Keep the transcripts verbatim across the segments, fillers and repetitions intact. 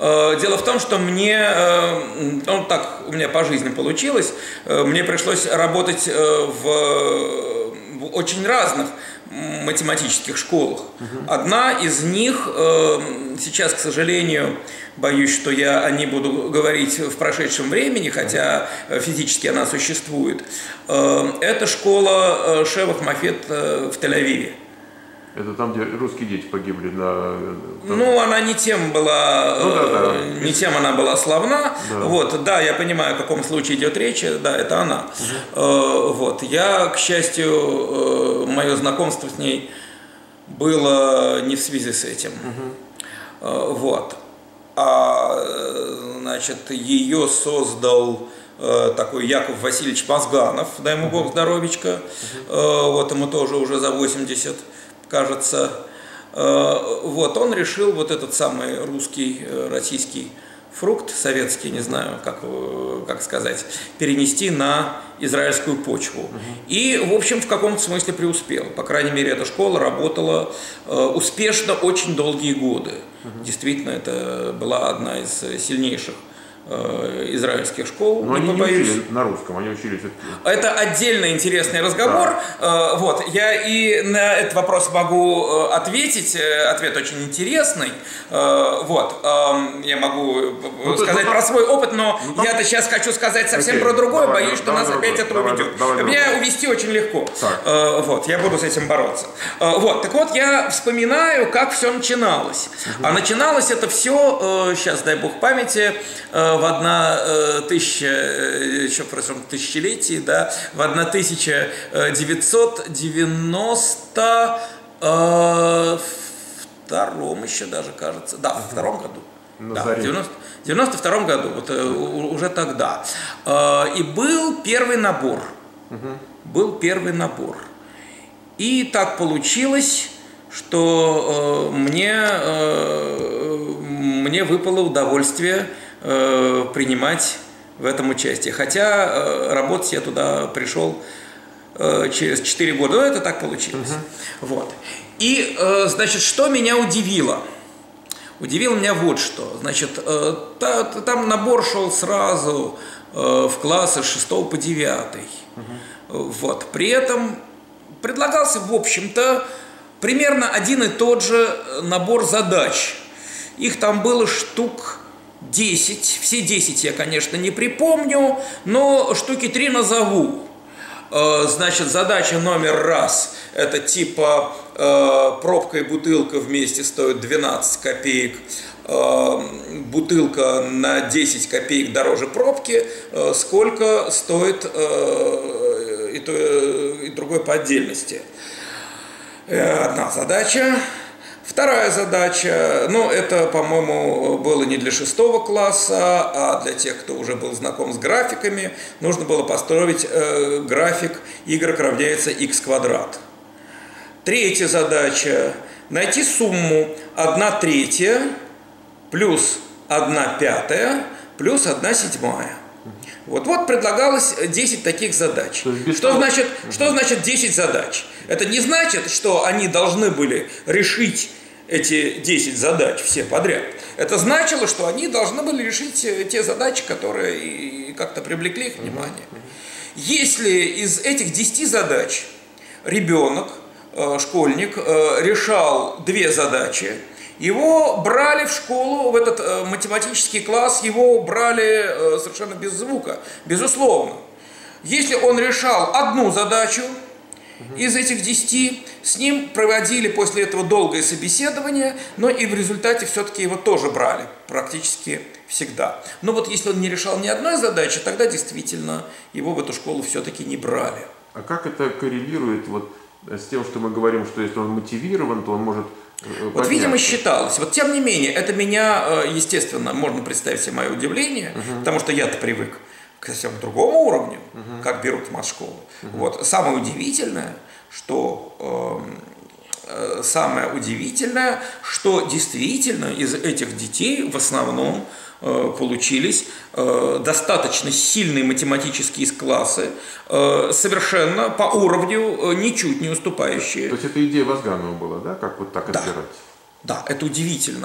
Дело в том, что мне, ну так у меня по жизни получилось, мне пришлось работать в, в очень разных математических школах. Угу. Одна из них, сейчас, к сожалению, боюсь, что я о ней буду говорить в прошедшем времени, хотя физически она существует, это школа Шевах Мофет в Тель-Авиве. Это там, где русские дети погибли на... Ну, она не тем была, ну, да, да. не тем она была славна. Да. Вот, да, я понимаю, о каком случае идет речь, да, это она. Угу. Вот, я, к счастью, мое знакомство с ней было не в связи с этим. Угу. Вот. А, значит, ее создал такой Яков Васильевич Мозганов, дай ему Бог здоровечка. Угу. Вот, ему тоже уже за восемьдесят. Кажется, вот он решил вот этот самый русский, российский фрукт, советский, не знаю, как, как сказать, перенести на израильскую почву. Угу. И, в общем, в каком-то смысле преуспел. По крайней мере, эта школа работала успешно очень долгие годы. Угу. Действительно, это была одна из сильнейших израильских школ. Но они не учили на русском, они учили все-таки. Это отдельно интересный разговор. Да. Вот, я и на этот вопрос могу ответить. Ответ очень интересный. Вот, я могу ну, сказать ну, про свой опыт, но ну, я-то сейчас хочу сказать совсем окей. про другое. Давай, боюсь, что нас опять это уведет. Меня увести очень легко. Так. Вот, я буду с этим бороться. Вот, так вот, я вспоминаю, как все начиналось. Угу. А начиналось это все, сейчас, дай бог памяти, в одна тысяча, еще в прошлом тысячелетии, да, в тысяча девятьсот девяносто втором еще даже, кажется, да, в втором году. Да, в девяносто втором году, вот уже тогда. И был первый набор. Угу. Был первый набор. И так получилось, что мне, мне выпало удовольствие принимать в этом участие. Хотя работать я туда пришел через четыре года, но это так получилось. Uh-huh. Вот. И, значит, что меня удивило? Удивило меня вот что. Значит, там набор шел сразу в классы с шестого по девятый. Uh-huh. Вот. При этом предлагался, в общем-то, примерно один и тот же набор задач. Их там было штук десять, все десять я, конечно, не припомню, но штуки три назову. Значит, задача номер раз, это типа пробка и бутылка вместе стоят двенадцать копеек, бутылка на десять копеек дороже пробки, сколько стоит и то, и другой по отдельности. Одна задача. Вторая задача, ну, это, по-моему, было не для шестого класса, а для тех, кто уже был знаком с графиками. Нужно было построить э, график y равняется x квадрат. Третья задача – найти сумму одна третья плюс одна пятая плюс одна седьмая. Вот, вот предлагалось десять таких задач. Что значит, что значит десять задач? Это не значит, что они должны были решить эти десять задач все подряд. Это значило, что они должны были решить те задачи, которые как-то привлекли их внимание. Если из этих десяти задач ребенок, школьник, решал две задачи, его брали в школу, в этот э, математический класс, его брали э, совершенно без звука, безусловно. Если он решал одну задачу угу. из этих десяти, с ним проводили после этого долгое собеседование, но и в результате все-таки его тоже брали, практически всегда. Но вот если он не решал ни одной задачи, тогда действительно его в эту школу все-таки не брали. А как это коррелирует вот с тем, что мы говорим, что если он мотивирован, то он может... Вот, подняться. Видимо, считалось. Вот, тем не менее, это меня, естественно, можно представить себе мое удивление, uh-huh. потому что я-то привык к совсем другому уровню, uh-huh. как берут в матшколу. Uh-huh. Вот. Самое удивительное, что э, самое удивительное, что действительно из этих детей в основном э, получились э, достаточно сильные математические классы, э, совершенно по уровню э, ничуть не уступающие. То есть это идея Мозганова была, да, как вот так да. отбирать? Да, это удивительно.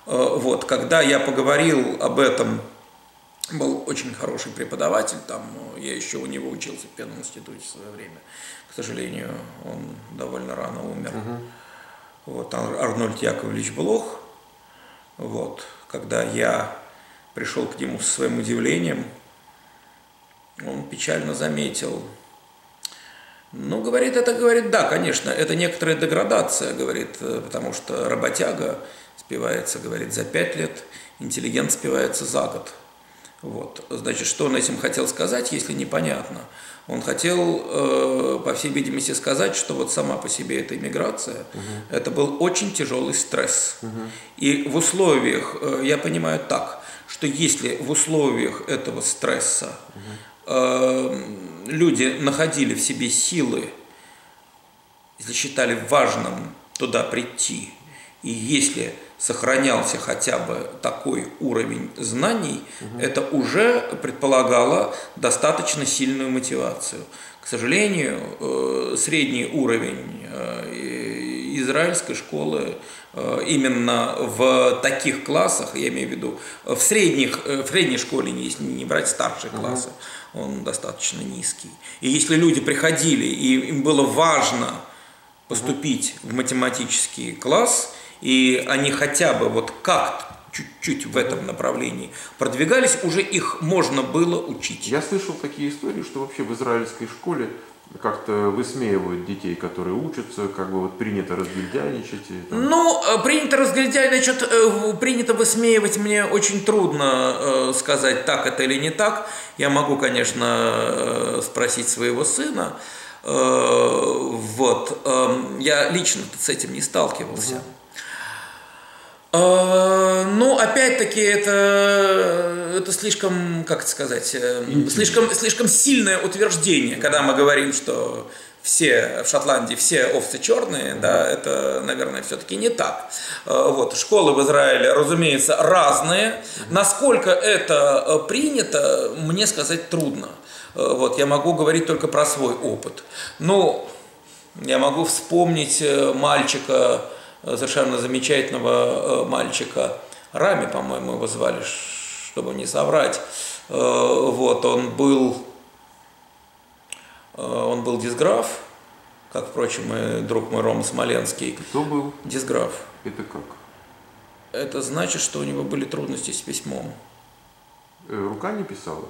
Вот, когда я поговорил об этом, был очень хороший преподаватель, там, я еще у него учился в пенном институте в свое время. К сожалению, он довольно рано умер. Uh-huh. Вот, Арнольд Яковлевич Блох. Вот, когда я пришел к нему со своим удивлением, он печально заметил. Ну, говорит, это, говорит, да, конечно, это некоторая деградация, говорит, потому что работяга спивается, говорит, за пять лет, интеллигент спивается за год. Вот, значит, что он этим хотел сказать, если непонятно? Он хотел, э, по всей видимости, сказать, что вот сама по себе эта иммиграция, угу. это был очень тяжелый стресс. Угу. И в условиях, э, я понимаю так, что если в условиях этого стресса угу. э, люди находили в себе силы, если считали важным туда прийти, и если сохранялся хотя бы такой уровень знаний, угу. это уже предполагало достаточно сильную мотивацию. К сожалению, средний уровень израильской школы именно в таких классах, я имею в виду, в, средних, в средней школе, если не брать старшие угу. классы, он достаточно низкий. И если люди приходили, и им было важно поступить угу. в математический класс, и они хотя бы вот как-то чуть-чуть в этом направлении продвигались, уже их можно было учить. Я слышал такие истории, что вообще в израильской школе как-то высмеивают детей, которые учатся, как бы вот принято разгильдяйничать. И там... Ну, принято разгильдяйничать, принято высмеивать, мне очень трудно сказать, так это или не так. Я могу, конечно, спросить своего сына. Вот. Я лично с этим не сталкивался. Угу. Ну, опять-таки, это, это слишком, как это сказать, слишком, слишком сильное утверждение, когда мы говорим, что все в Шотландии, все овцы черные, да, это, наверное, все-таки не так. Вот, школы в Израиле, разумеется, разные. Насколько это принято, мне сказать трудно. Вот, я могу говорить только про свой опыт. Ну, я могу вспомнить мальчика, совершенно замечательного мальчика, Рами, по-моему, его звали, чтобы не соврать. Вот, он был, он был дисграф, как, впрочем, и друг мой Рома Смоленский. Кто был? Дисграф. Это как? Это значит, что у него были трудности с письмом. Рука не писала?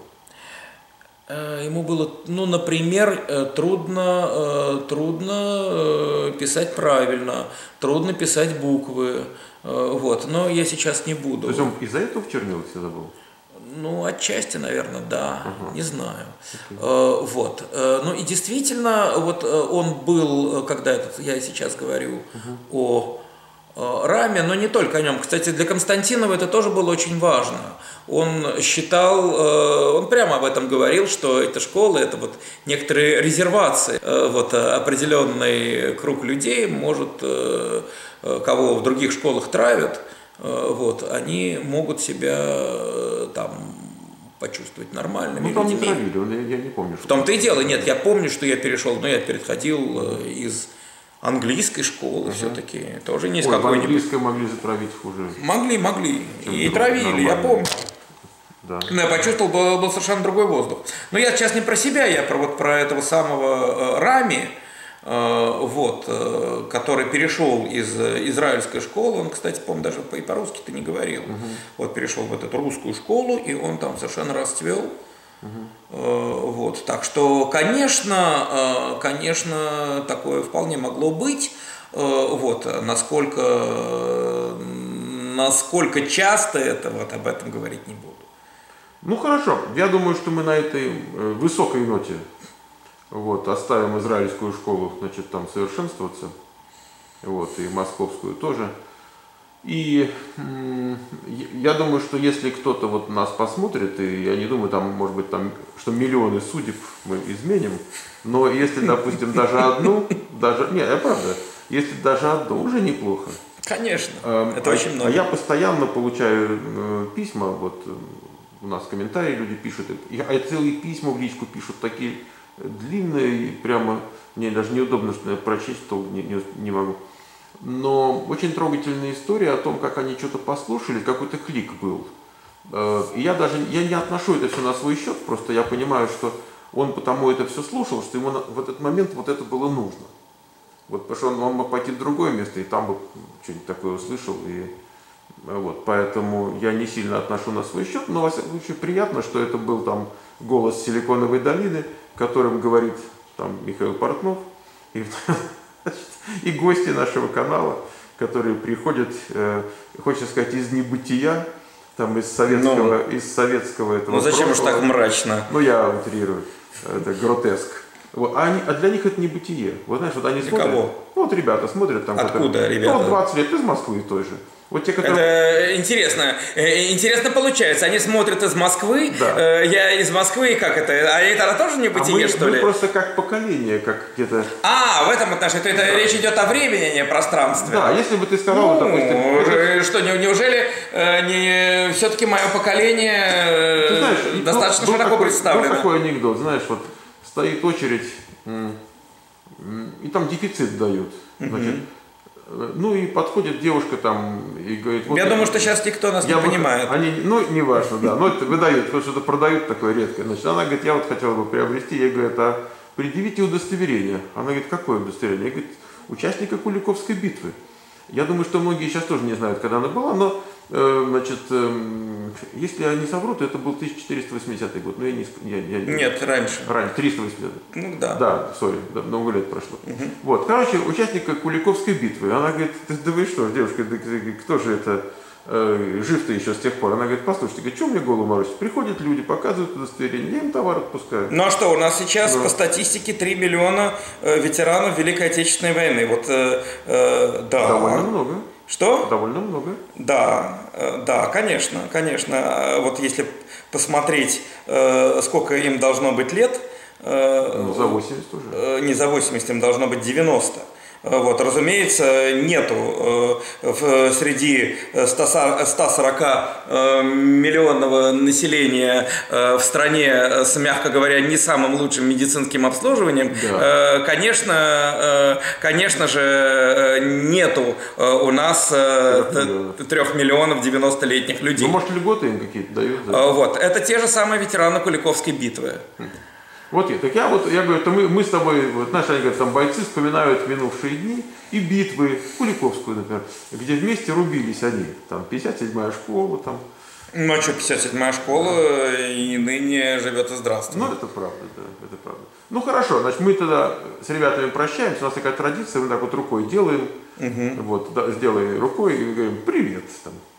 Ему было, ну, например, трудно, трудно писать правильно, трудно писать буквы, вот, но я сейчас не буду. То есть он из-за этого в чернилах всегда был? Ну, отчасти, наверное, да, ага. не знаю. Okay. Вот, ну и действительно, вот он был, когда этот, я сейчас говорю uh-huh. о Раме, но не только о нем. Кстати, для Константинова это тоже было очень важно. Он считал, он прямо об этом говорил, что эта школа, это вот некоторые резервации. Вот определенный круг людей может, кого в других школах травят, вот, они могут себя там почувствовать нормальными ну, там людьми. Не травили, я не помню. В том-то и дело, нет, я помню, что я перешел, но я переходил из английской школы uh-huh. все-таки, тоже не из Ой, какой-нибудь. Английской могли затравить хуже. Могли, могли. И травили, нормально. Я помню. Да. Но я почувствовал, был, был совершенно другой воздух. Но я сейчас не про себя, я про, вот, про этого самого э, Рами, э, вот, э, который перешел из израильской школы. Он, кстати, по-моему, даже и по-русски-то не говорил. Uh-huh. Вот перешел в эту русскую школу, и он там совершенно расцвел. Uh-huh. Вот, так что, конечно, конечно, такое вполне могло быть. Вот, насколько, насколько часто это, вот об этом говорить не буду. Ну хорошо, я думаю, что мы на этой высокой ноте вот, оставим израильскую школу, значит, там совершенствоваться, вот, и московскую тоже. И я думаю, что если кто-то вот нас посмотрит, и я не думаю, там, может быть, там, что миллионы судеб мы изменим, но если, допустим, даже одну, даже, не, правда, если даже одну, уже неплохо. Конечно, а, это а, очень много. А я постоянно получаю э, письма, вот у нас комментарии люди пишут, а целые письма в личку пишут, такие длинные, прямо, мне даже неудобно что прочесть, то не, не, не могу. Но очень трогательная история о том, как они что-то послушали, какой-то клик был. И я даже я не отношу это все на свой счет, просто я понимаю, что он потому это все слушал, что ему в этот момент вот это было нужно. Вот, потому что он, он мог пойти в другое место, и там бы что-нибудь такое услышал. И, вот, поэтому я не сильно отношу на свой счет, но во всяком случае приятно, что это был там голос Силиконовой долины, которым говорит там Михаил Портнов, и, и гости нашего канала, которые приходят, э, хочется сказать, из небытия, там из советского, ну, из советского этого. Ну зачем же так мрачно? Ну я утрирую, это гротеск. Вот, а, они, а для них это небытие. Вот знаешь, вот они для смотрят. Кого? Вот ребята смотрят там. Откуда ребята? Ну, двадцать лет из Москвы той же. Вот те, которые... Это интересно. Интересно получается. Они смотрят из Москвы. Да. Я из Москвы, как это? А это тоже небытие, а мы, что мы ли? просто как поколение, как где-то. А, в этом отношении. То это да. Речь идет о времени, а не о пространстве. Да, если бы ты сказал, ну, допустим. Что, неужели не все-таки мое поколение ты знаешь, достаточно был, широко был представлено? Был такой анекдот, знаешь, вот стоит очередь, и там дефицит дают. Значит, ну и подходит девушка там и говорит... Вот я это, думаю, что сейчас никто нас не вот, понимает. Они, ну, не важно, да. Но это выдают, потому что это продают такое редкое. Значит, она говорит, я вот хотела бы приобрести. Я говорю, а предъявите удостоверение. Она говорит, какое удостоверение? Я говорю, участника Куликовской битвы. Я думаю, что многие сейчас тоже не знают, когда она была, но, э, значит, э, если я не совру, то это был тысяча четыреста восьмидесятый год. Но я не... Я, я, Нет, раньше. Раньше, триста восьмидесятый. Ну да. Да, сори, да, много лет прошло. Угу. Вот, короче, участника Куликовской битвы. Она говорит, да вы что, девушка, кто же это э, жив-то еще с тех пор? Она говорит, послушайте, говорит, что мне голову морочить? Приходят люди, показывают удостоверение, я им товар отпускаю. Ну а что, у нас сейчас Но... по статистике три миллиона э, ветеранов Великой Отечественной войны. Вот, э, э, да. Довольно много. Что? Довольно много. Да, да, конечно, конечно. Вот если посмотреть, сколько им должно быть лет... Ну, за восемьдесят уже. Не за восемьдесят, им должно быть девяносто. Вот, разумеется, нету э, среди ста сорока э, миллионного населения э, в стране с, мягко говоря, не самым лучшим медицинским обслуживанием. Да. Э, конечно, э, конечно же, нету э, у нас э, трех миллионов девяностолетних людей. Ну, может, льготы им какие-то дают? Да? Вот, это те же самые ветераны Куликовской битвы. Вот, так я вот, я говорю, то мы, мы с тобой, вот, наши, они говорят, там бойцы вспоминают минувшие дни и битвы, Куликовскую, например, где вместе рубились они, там, пятьдесят седьмая школа, там. Ну, а что, пятьдесят седьмая школа и ныне живет и здравствует. Ну, это правда, да, это правда. Ну, хорошо, значит, мы тогда с ребятами прощаемся, у нас такая традиция, мы так вот рукой делаем, угу. Вот, да, сделаем рукой и говорим, привет, там.